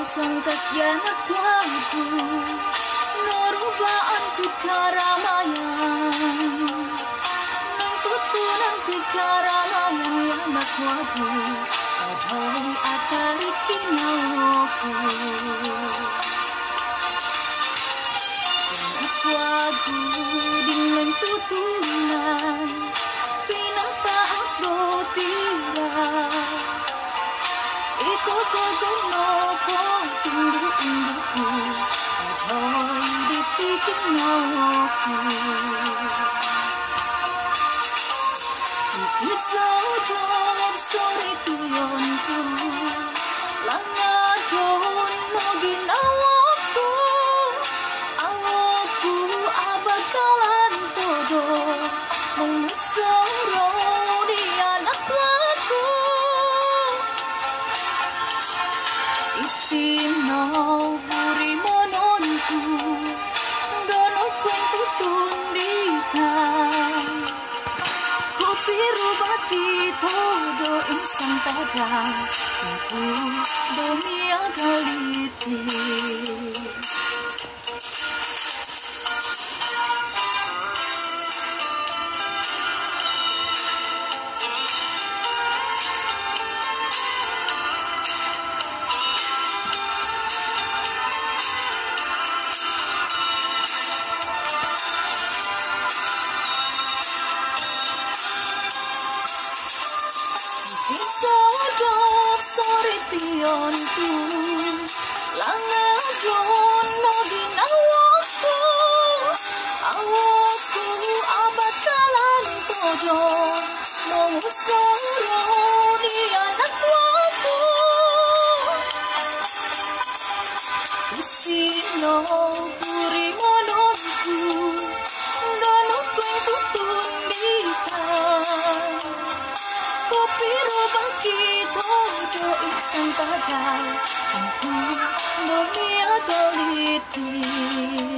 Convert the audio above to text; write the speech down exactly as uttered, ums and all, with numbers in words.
Sangkasya nakwaku norubaan ku karamayan nang tutunan ku karamayan ya nakwaku adhoi atari kinawoku nakwaku dengan tutunan pinatahak dotira iko kogo nopo induk-indukku adhoi dipikir nawaku pikir saudar sore tuyonku langadon nogin awaku awaku abakalan todo mengusoro di anak laku Isinau buri mononku dono kuntu tundikan kupiru baki todo insan padang ku domia galiti Sodok sore pionku langadon nogin awaku awaku abakalan todo mengusoro di anak waku Isino puri mononku dono kuntu tundikan Kopiru baki todo iksan padang aku domia galiti